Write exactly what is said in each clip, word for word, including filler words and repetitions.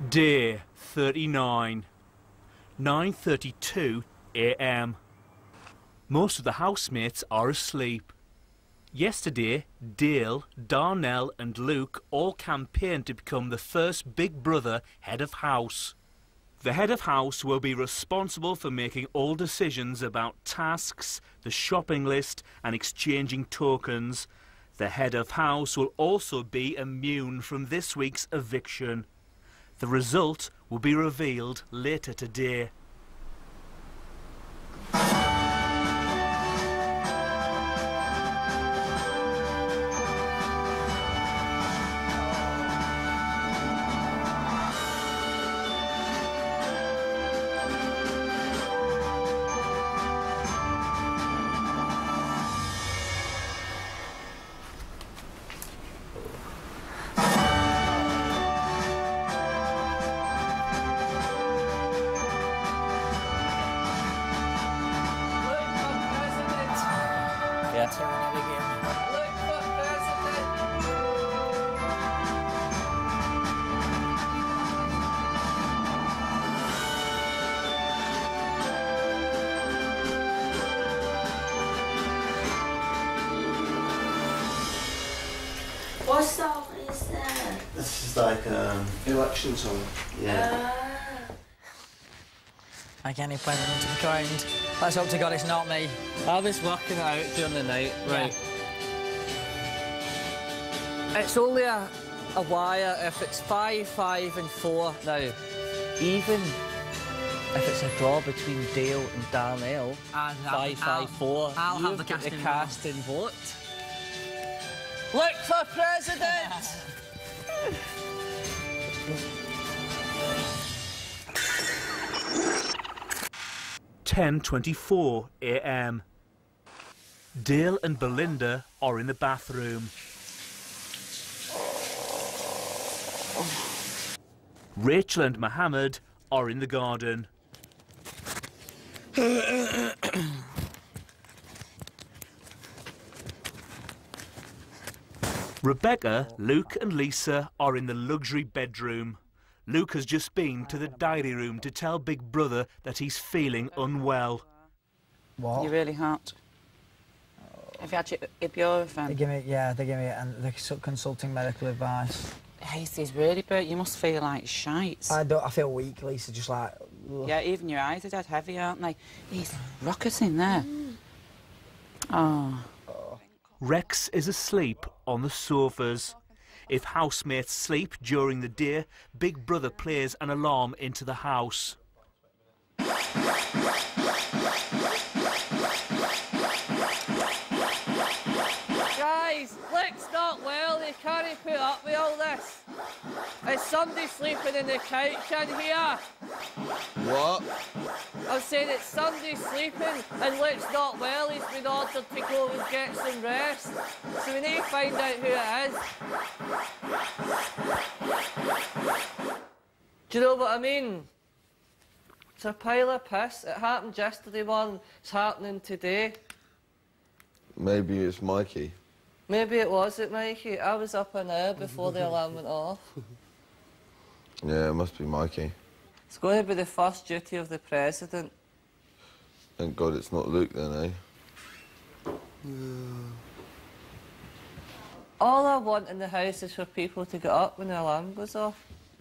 Day thirty-nine, nine thirty-two a m Most of the housemates are asleep. Yesterday, Dale, Darnell and Luke all campaigned to become the first Big Brother head of house. The head of house will be responsible for making all decisions about tasks, the shopping list and exchanging tokens. The head of house will also be immune from this week's eviction. The result will be revealed later today. What song is that? This is like um election song. Yeah. Ah. I can't even find them to be crowned. Let's hope to God it's not me. I was working it out during the night, right? Yeah. It's only a, a wire if it's five, five and four now. Even if it's a draw between Dale and Darnell, I'll, five, I'll, five, four, I'll you've have the got casting the casting vote. Look for president! ten twenty-four a m Dale and Belinda are in the bathroom. Rachel and Mohammed are in the garden. Rebecca, Luke and Lisa are in the luxury bedroom. Luke has just been to the diary room to tell Big Brother that he's feeling unwell. What? You're really hot. Have you had your ibuprofen? They give me, yeah, they give me, and they're consulting medical advice. Hasty's really burnt. You must feel like shite. I don't. I feel weak, Lisa. Just like. Ugh. Yeah, even your eyes are dead heavy, aren't they? He's rockers in there. Oh. Rex is asleep on the sofas. If housemates sleep during the day, Big Brother plays an alarm into the house. Guys, Luke's not well. He can't put up with all this. Is somebody sleeping in the couch in here? What? I'm saying it's somebody sleeping and Luke's not well. He's been ordered to go and get some rest. So we need to find out who it is. Do you know what I mean? It's a pile of piss. It happened yesterday, one. It's happening today. Maybe it's Mikey. Maybe it was it, Mikey. I was up an hour before the alarm went off. Yeah, it must be Mikey. It's going to be the first duty of the president. Thank God it's not Luke then, eh? Yeah. All I want in the house is for people to get up when the alarm goes off.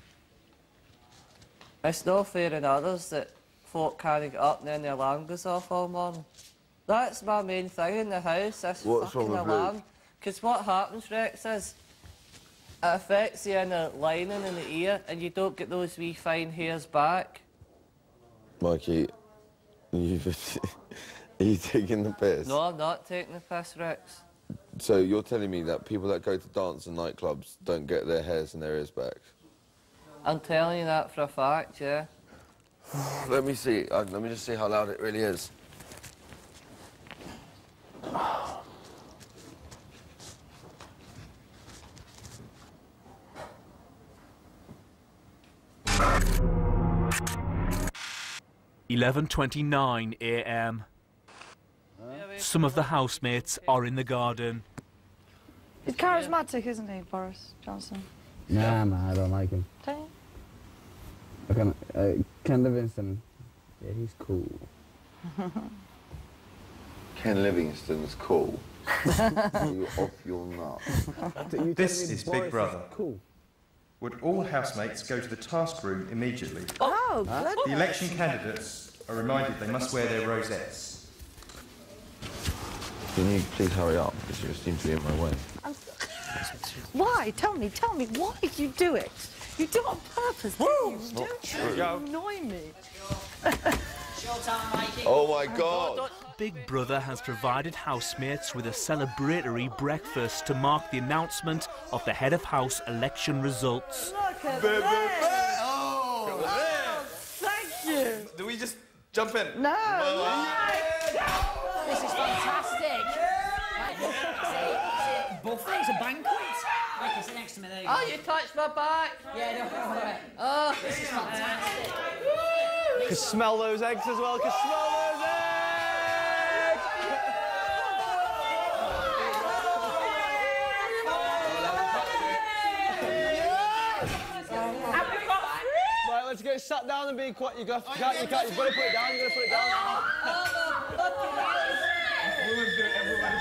It's no fair in others that folk can't get up and then the alarm goes off all morning. That's my main thing in the house, this What's fucking wrong with alarm. Luke? Because what happens, Rex, is it affects the inner lining in the ear and you don't get those wee fine hairs back. Mikey, you've, are you taking the piss? No, I'm not taking the piss, Rex. So you're telling me that people that go to dance and nightclubs don't get their hairs and their ears back? I'm telling you that for a fact, yeah. Let me see. Uh, let me just see how loud it really is. eleven twenty-nine a m Some of the housemates are in the garden. He's charismatic, isn't he, Boris Johnson? Nah, man, I don't like him. Don't you? Okay, uh, Ken Livingstone. Yeah, he's cool. Ken Livingstone's cool. You off your nut. This is Big Brother. Cool. Would all housemates go to the task room immediately? Oh, good. The election candidates are reminded they must wear their rosettes. Can you please hurry up, because you seem to be in my way. Why? Tell me, tell me, why did you do it? You do it on purpose, don't you? Don't you? You annoy me. Oh my God! Big Brother has provided housemates with a celebratory breakfast to mark the announcement of the head of house election results. Look at that! Oh, oh, thank you! Do we just jump in? No! no. This is fantastic! Buffet, it's a banquet! Right, sit next to me, there you go. Oh, you touched my back! Yeah, no, no, Oh, this is fantastic! Can smell those eggs as well, can smell those eggs! Right, let's get sat down and be quiet. You got, you can't, you can't, you've got to put it down, you've got to put it down. Everyone's doing, everyone's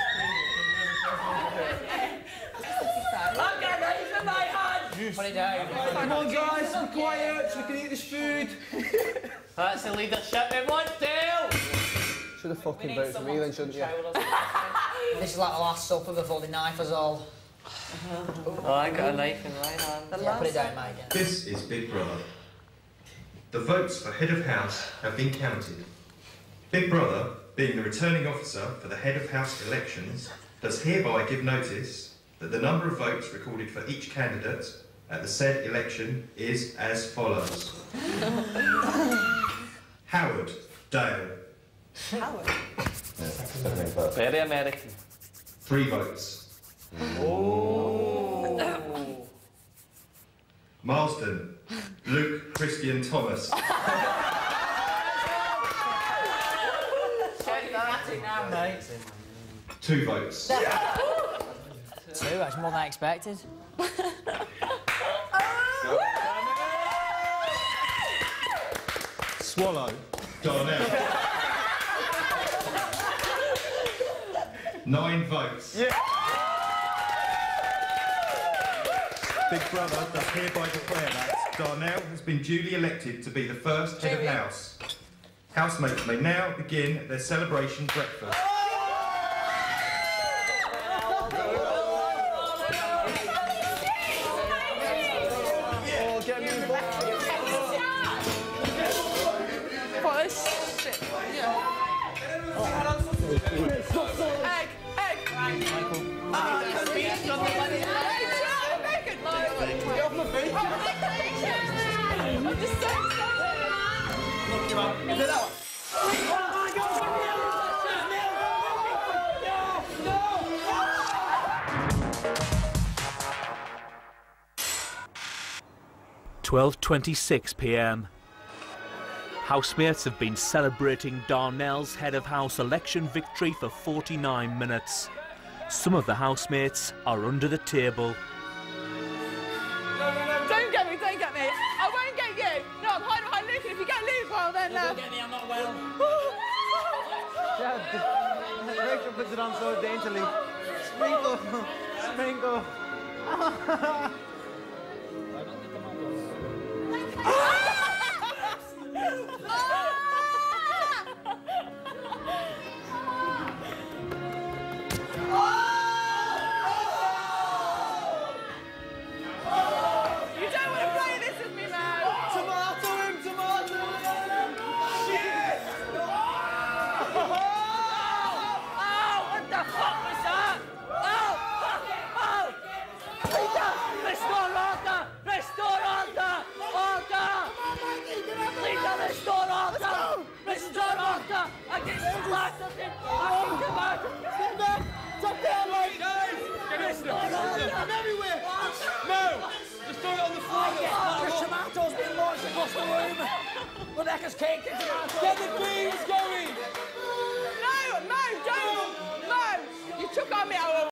I've got ready for my hand! Put it down. Come on, guys, be quiet so we can eat this food. That's the leadership we want, Dale! Should have fucking voted for me then, shouldn't you? This is like the last supper before they knife us all. Oh, I got a knife in my hand. Yeah, put it down, mate. Yeah. This is Big Brother. The votes for head of house have been counted. Big Brother, being the returning officer for the head of house elections, does hereby give notice that the number of votes recorded for each candidate at the said election is as follows. Howard, Dale. Howard? Yeah, very American. Three votes. Oh. Marsden, Luke Christian Thomas. Now, mate. Two votes. Two, that's more than I expected. Swallow, Darnell. Nine votes. Yeah. Big Brother does hereby declare that Darnell has been duly elected to be the first head of house. Housemates may now begin their celebration breakfast. Oh, get me involved. What is shit? Yeah. Egg! Egg! Ah, the beast from the money. Get off my feet. I'm just so excited. twelve twenty-six p m Housemates have been celebrating Darnell's head of house election victory for forty-nine minutes. Some of the housemates are under the table. Don't get me, don't get me. I won't get you. No, I'm hiding behind Luke, and if you get Luke, well then... You won't get me, I'm not well. Yeah, Rachel puts it on so daintily. Sprinkle, sprinkle. You don't want to play this with me, man. Tomato him, tomato him. Shit! Oh, what the fuck was that? Oh, oh, Peter, restore order, restore order, order. Peter, restore order, restore order against the last of the fucking commander. Stand up! Drop down, mate! Guys! Restore order. I'm everywhere! No! Just throw it on the floor! There's tomatoes being launched across the room. Rebecca's cake and tomatoes. Get the beans going! No, no, don't, no. You took our meat out of